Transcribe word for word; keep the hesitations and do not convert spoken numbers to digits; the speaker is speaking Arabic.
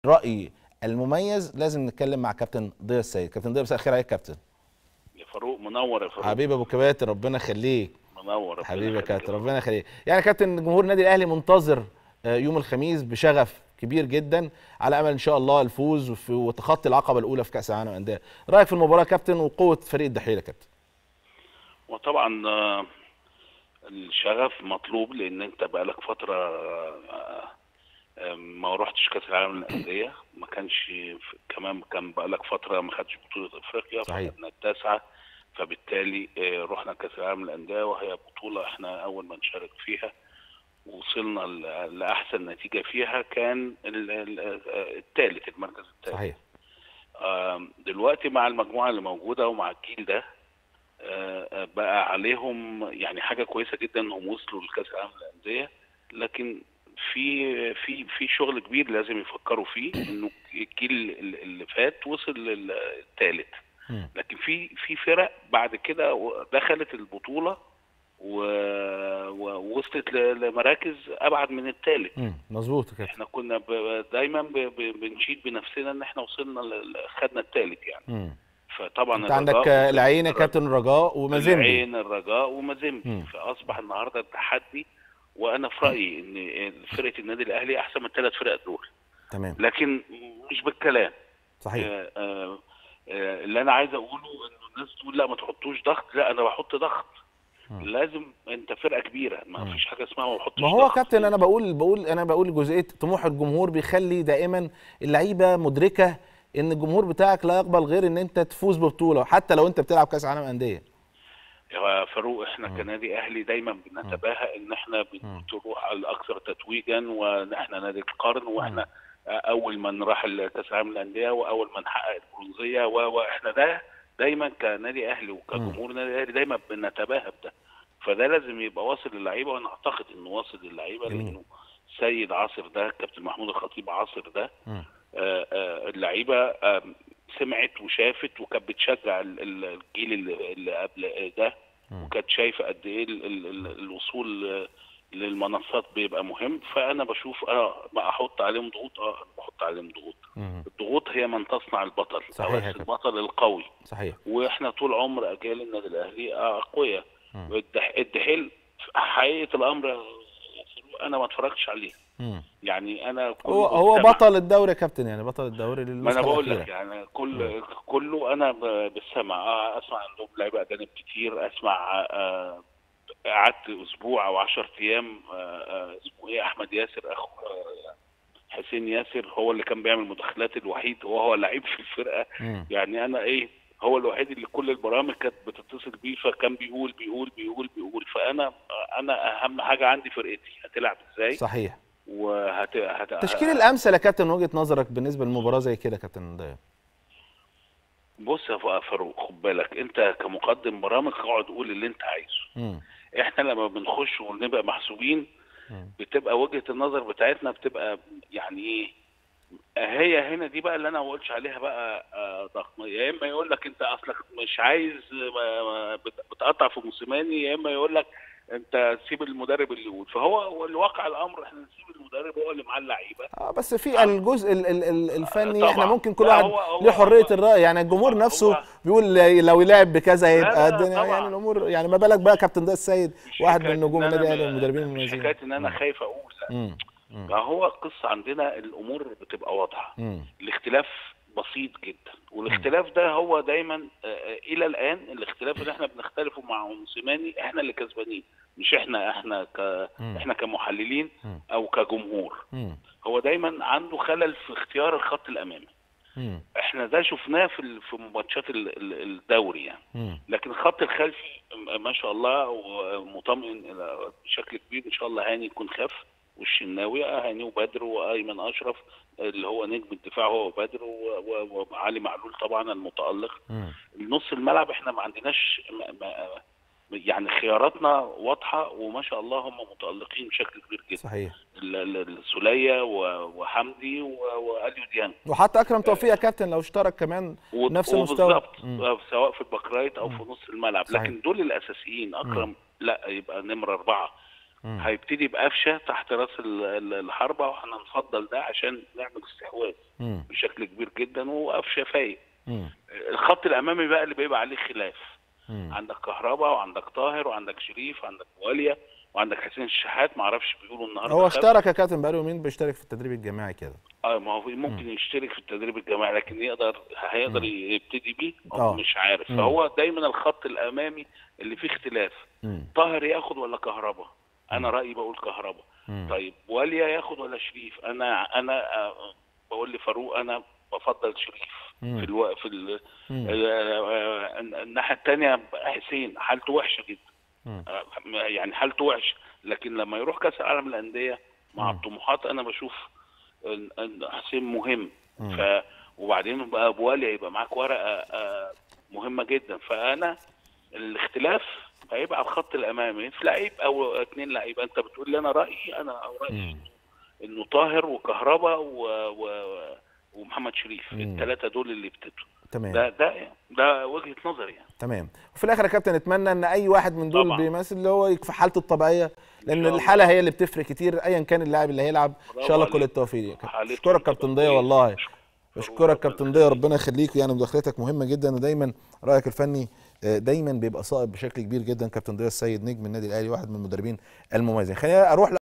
الرأي المميز لازم نتكلم مع كابتن ضياء السيد. كابتن ضياء، مساء الخير عليك كابتن. يا فاروق منور يا فاروق. حبيبي ابو كباتن، ربنا يخليك. منور حبيبي يا كابتن، ربنا يخليك. يعني كابتن، جمهور النادي الاهلي منتظر يوم الخميس بشغف كبير جدا، على امل ان شاء الله الفوز وتخطي العقبه الاولى في كاس العالم للانديه. رايك في المباراه يا كابتن وقوه فريق الدحيل يا كابتن؟ وطبعا الشغف مطلوب، لان انت بقالك فتره ما رحتش كاس العالم للانديه، ما كانش كمان كان بقالك فتره ما خدتش بطوله افريقيا، فخدنا التاسعه، فبالتالي رحنا كاس العالم للانديه وهي بطوله احنا اول ما نشارك فيها وصلنا لاحسن نتيجه فيها كان الثالث، المركز الثالث. صحيح. دلوقتي مع المجموعه اللي موجوده ومع الجيل ده بقى عليهم يعني حاجه كويسه جدا انهم وصلوا لكاس العالم للانديه، لكن في في في شغل كبير لازم يفكروا فيه، انه الجيل اللي فات وصل للثالث، لكن في في فرق بعد كده دخلت البطوله ووصلت لمراكز ابعد من الثالث. مظبوط كده. احنا كنا دايما بنشيد بنفسنا ان احنا وصلنا خدنا الثالث يعني. مم. فطبعا انت عندك العين يا كابتن، الرجاء ومازيمبي. العين، الرجاء ومازيمبي، فاصبح النهارده التحدي، وانا في رايي ان فرقه النادي الاهلي احسن من الثلاث فرق دول. تمام. لكن مش بالكلام. صحيح. آآ آآ اللي انا عايز اقوله انه الناس تقول لا ما تحطوش ضغط، لا انا بحط ضغط. م. لازم، انت فرقه كبيره، ما فيش حاجه اسمها ما بحطش ضغط. ما هو كابتن انا بقول بقول انا بقول جزئيه طموح الجمهور بيخلي دائما اللعيبه مدركه ان الجمهور بتاعك لا يقبل غير ان انت تفوز ببطوله، حتى لو انت بتلعب كاس عالم انديه. يا فاروق، احنا م. كنادي اهلي دايما بنتباهى ان احنا بنروح على الاكثر تتويجا، وان احنا نادي القرن، واحنا م. اول من راح كاس العالم للانديه واول من حقق البرونزيه، واحنا ده دايما كنادي اهلي وكجمهور نادي اهلي دايما بنتباهى بده، فده لازم يبقى واصل للعيبه، وانا اعتقد انه واصل للعيبه، لانه سيد عاصر ده، كابتن محمود الخطيب عاصر ده، آآ آآ اللعيبه سمعت وشافت وكانت بتشجع الجيل اللي قبل ده، وكانت شايفه قد ايه الوصول للمنصات بيبقى مهم. فانا بشوف اه ما احط عليهم ضغوط، اه بحط عليهم ضغوط. الضغوط هي من تصنع البطل. صحيح. البطل القوي. صحيح. واحنا طول عمر اجيال النادي الاهلي اقوياء. الدحيل حقيقه الامر انا ما اتفرجتش عليه. مم. يعني انا هو هو بطل الدوري يا كابتن، يعني بطل الدوري للنسخه. ما انا بقول لك يعني كل مم. كله انا بالسمع، اسمع عندهم لعيبه اجانب كتير، اسمع قعدت اسبوع او عشرة ايام اسمه ايه احمد ياسر اخو حسين ياسر هو اللي كان بيعمل مداخلات الوحيد، وهو لعيب في الفرقه. مم. يعني انا ايه هو الوحيد اللي كل البرامج كانت بتتصل بيه، فكان بيقول بيقول بيقول بيقول فانا انا اهم حاجه عندي فرقتي هتلعب ازاي. صحيح. وهت هت... التشكيل الامثل يا كابتن من وجهه نظرك بالنسبه للمباراه زي كده كابتن ضياء؟ بص يا فاروق، خد بالك انت كمقدم برامج اقعد قول اللي انت عايزه. م. احنا لما بنخش ونبقى محسوبين م. بتبقى وجهه النظر بتاعتنا بتبقى يعني ايه، هي هنا دي بقى اللي انا ما بقولش عليها بقى ضخمه. يا اما يقول لك انت اصلك مش عايز بتقطع في موسيماني، يا اما يقول لك انت سيب المدرب اللي يقول. فهو الواقع الامر احنا نسيب المدرب هو اللي معاه اللعيبه. اه بس في آه. الجزء ال ال الفني طبعا. احنا ممكن كل واحد له حريه الراي، يعني الجمهور نفسه بيقول لو يلعب بكذا هيبقى الدنيا، يعني الامور يعني ما بالك بقى كابتن ضياء السيد واحد من نجوم النادي الاهلي والمدربين المميزين. مش حكايه ان انا خايف اقول، لا ما هو القصه عندنا الامور بتبقى واضحه. الاختلاف بسيط جدا، والاختلاف ده هو دايما الى الان الاختلاف اللي احنا بنختلفه مع موسيماني احنا اللي كسبانين، مش احنا احنا ك احنا كمحللين او كجمهور. هو دايما عنده خلل في اختيار الخط الامامي. احنا ده شفناه في في ماتشات الدوري يعني. لكن الخط الخلفي ما شاء الله ومطمئن بشكل كبير، ان شاء الله هاني يكون خف، والشناوي هاني وبدر وايمن اشرف اللي هو نجم الدفاع هو بدر، وعلي معلول طبعا المتالق. النص الملعب احنا ما عندناش يعني خياراتنا واضحه، وما شاء الله هم متالقين بشكل كبير جدا. صحيح. السوليه وحمدي واليو ديانج، وحتى اكرم توفيق يا كابتن لو اشترك كمان نفس المستوى بالظبط، سواء في الباك رايت او في نص الملعب. صحيح. لكن دول الاساسيين. اكرم مم. لا يبقى نمره اربعه، هيبتدي بقفشه تحت راس الحربه، واحنا نفضل ده عشان نعمل استحواذ بشكل كبير جدا، وقفشه فايق. الخط الامامي بقى اللي بيبقى عليه خلاف، مم. عندك كهربا وعندك طاهر وعندك شريف وعندك واليا وعندك حسين الشحات. ما اعرفش بيقولوا النهارده هو اشترك يا كابتن بقاله يومين بيشترك في التدريب الجماعي كده. اه ما هو ممكن مم. يشترك في التدريب الجماعي، لكن يقدر هيقدر مم. يبتدي بيه مش عارف. مم. فهو دايما الخط الامامي اللي فيه اختلاف. مم. طاهر ياخد ولا كهربا؟ انا رايي بقول كهربا. مم. طيب واليا ياخد ولا شريف؟ انا انا بقول لفاروق انا بفضل شريف. مم. في الو... في ال... الناحيه الثانيه حسين حالته وحشه جدا. مم. يعني حالته وحشه، لكن لما يروح كاس العالم للانديه مع مم. الطموحات انا بشوف ان حسين مهم. ف وبعدين بقى ابو والي هيبقى معاك ورقه مهمه جدا. فانا الاختلاف هيبقى على الخط الامامي في لعيب او اثنين لعيبه. انت بتقول لي انا رايي، انا رايي انه طاهر وكهربا و... و... ومحمد شريف، الثلاثه دول اللي ابتدوا. تمام. ده ده ده وجهه نظري يعني. تمام. وفي الاخر يا كابتن نتمنى ان اي واحد من دول طبعا بيمثل اللي هو في حالته الطبيعيه، لان الحاله هي اللي بتفرق كتير ايا كان اللاعب اللي هيلعب. ان شاء الله كل التوفيق. اشكرك كابتن ضياء، والله اشكرك كابتن ضياء، ربنا يخليك. يعني مداخلتك مهمه جدا، ودايما رايك الفني دايما بيبقى صائب بشكل كبير جدا. كابتن ضياء السيد نجم النادي الاهلي، واحد من المدربين المميزين. خلينا اروح